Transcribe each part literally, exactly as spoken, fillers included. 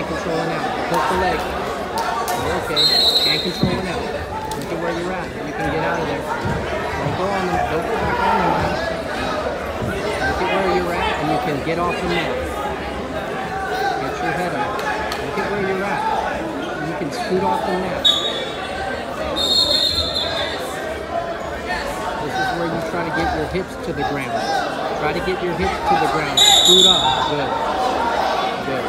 can't control it now. Hook the leg. You're okay. Can't control it now. Look at where you're at. You can get out of there. Don't go on them. Don't go back on them now. Look at where you're at and you can get off the mat. Get your head up. Look at where you're at. You can scoot off the mat. This is where you try to get your hips to the ground. Try to get your hips to the ground. Scoot up. Good. Good.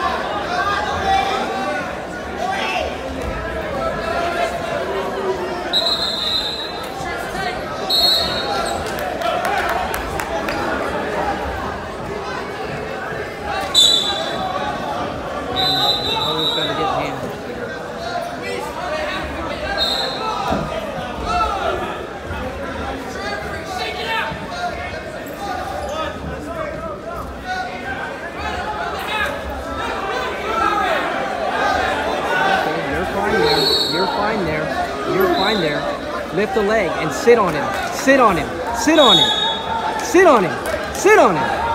Always got to get hands there. You're fine there. You're fine there. Lift the leg and sit on him. Sit on him. Sit on him. Sit on him. Sit on him.